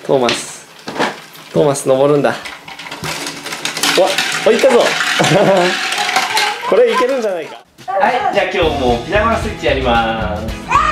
トーマス登るんだ。お、いったぞこれいけるんじゃないか。はい、じゃあ今日もピタゴラスイッチやります。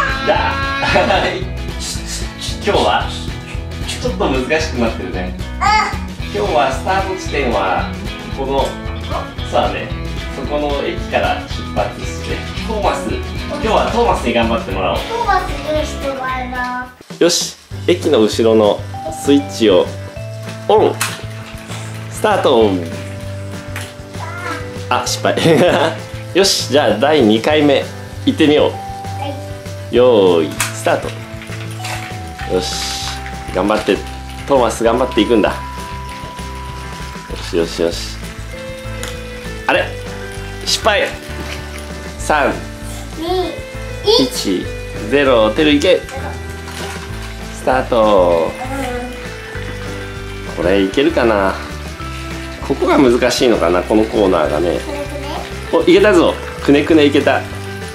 今日はちょっと難しくなってるね。今日はスタート地点はこのさあね、そこの駅から出発してトーマス、今日はトーマスに頑張ってもらおう。 トーマスよしとまいます。 よし、駅の後ろのスイッチをオン、スタート。あ、失敗よし、じゃあ第2回目行ってみよう。よーいスタート。よし、頑張って、トーマス頑張っていくんだ。よしよしよし。あれ、失敗。3、2、1、0、テルいけ。スタート。これいけるかな。ここが難しいのかな、このコーナーがね。お、いけたぞ。くねくねいけた。よ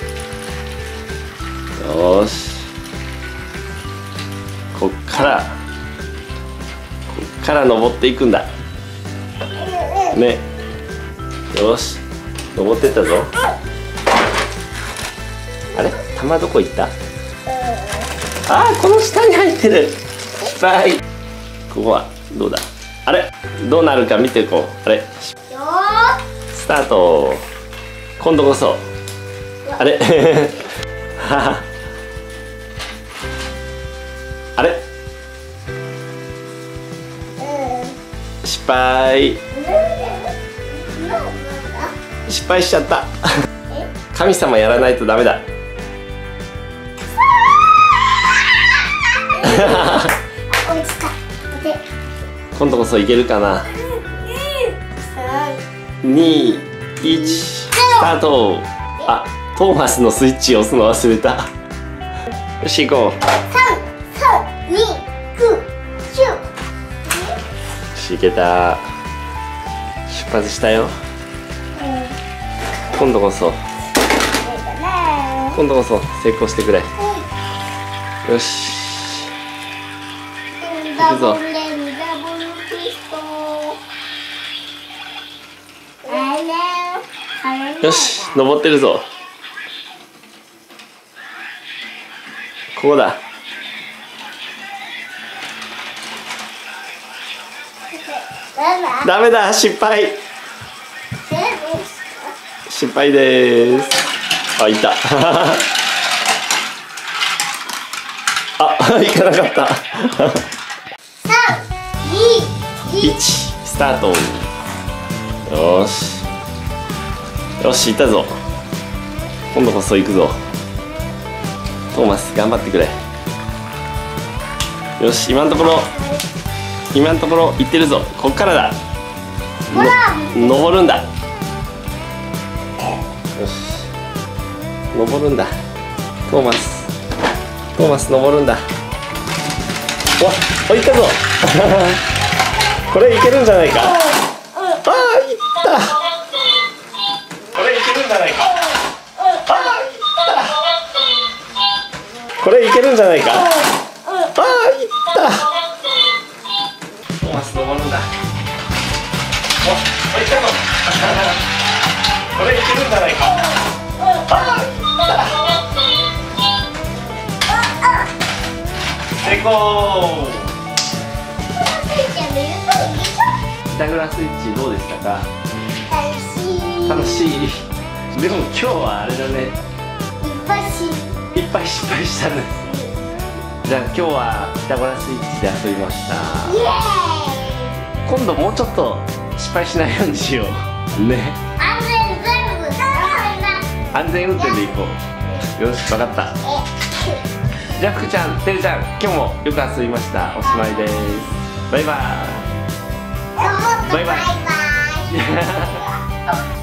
ーし、こっから登っていくんだね。よし、登ってったぞ。あれ、玉どこ行った。あー、この下に入ってる。失敗。ここはどうだ。あれ、どうなるか見ていこう。あれ、スタート。今度こそ。あれあれ、失敗。失敗しちゃった神様やらないとダメだ今度こそいけるかな。2、1、スタート。あ、トーマスのスイッチを押すの忘れた。よし、行こう。 3、2、9、10。 よし、いけた。出発したよ。今度こそ成功してくれ。よし、行くぞ。よし、登ってるぞ。ここだ。ダメだ、失敗。失敗です。あ、いたあ、行かなかった 3、2、1。 1、スタート。よしよし、行ったぞ。今度こそ行くぞ。トーマス頑張ってくれ。よし、今のところ行ってるぞ。こっからだ。登るんだ。よし、登るんだ。トーマス登るんだ。お、行ったぞこれいけるんじゃないか。あー、いった。これいけるんじゃないか。あー、いった。これいけるんじゃないか。あー、いった。トーマス登るんだ。お、いったぞこれいけるんじゃないか。あー、いった。成功。ピタゴラスイッチどうでしたか。楽しい。でも今日はあれだね、いっぱい失敗したんです。じゃあ今日はピタゴラスイッチで遊びました。今度もうちょっと失敗しないようにしようね。安全運転で行こう。よし、分かった。じゃあ福ちゃん、てるちゃん、今日もよく遊びました。おしまいです。バイバイ。バイバイ。